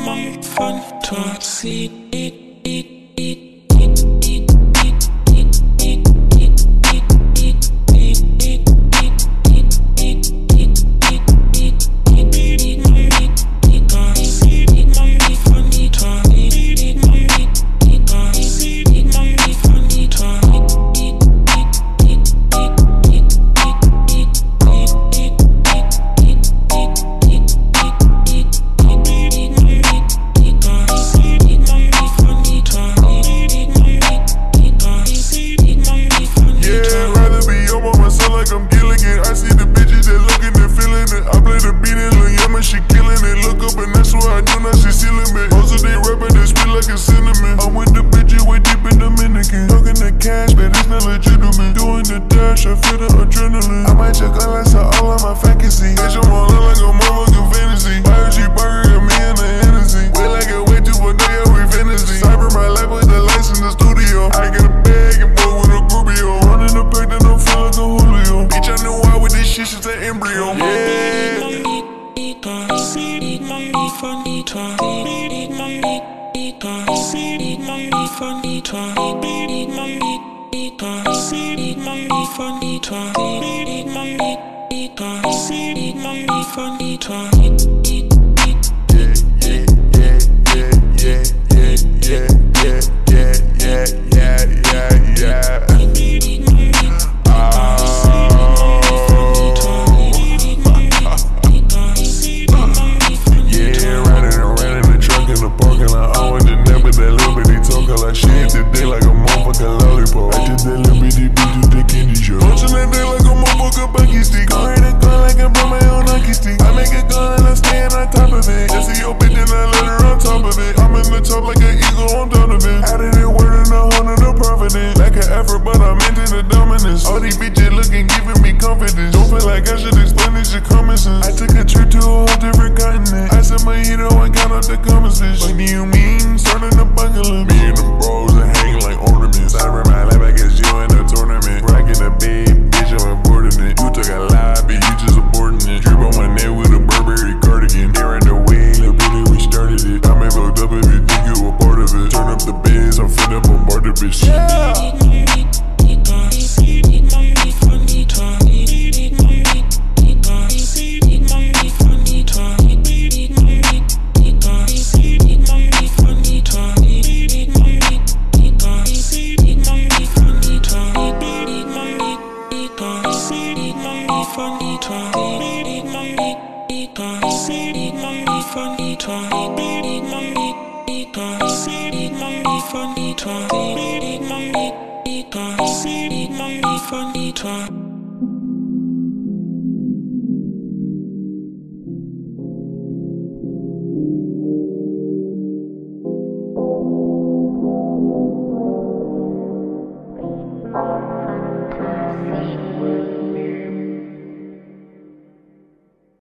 my fantasy. I'm Gilligan. I see the bitches that looking and feeling it. I play the beat in Lil Yama, she killing it. Look up and that's what I do, now she sealing me. Most of they rapping, they sweet like a cinnamon. I'm with the bitches way deep in Dominican. Talking the cash, but it's not legitimate. Doing the dash, I feel the adrenaline. I might check unless I all of my fantasy. Bitch, I'm all in like a motherfucking fantasy. Buy a cheeseburger and me and the Hennessy. We like it way too one day, we fantasy. Cyber my life with the lights in the studio. I get a bag and boy with a groupio. Running the pack, then I'm feeling like a Julio. Bitch, I knew why with this shit since the embryo. But I'm into the dominance. All these bitches looking, giving me confidence. Don't feel like I should explain this shit common sense. I took a trip to a whole different continent. I said my hero and got out the comments. What do you mean? Starting a bucket list. Me and the bros are hanging like ornaments. I run my life, I guess you in a tournament. Rocking a big bitch, I'm importing it. You took a lie, but you just aborting it. Drip on my neck with a Burberry cardigan. Here in the way, the bitch, we started it. I may fucked up if you think you a part of it. Turn up the bass, I'm finna bombard the bitch. Funny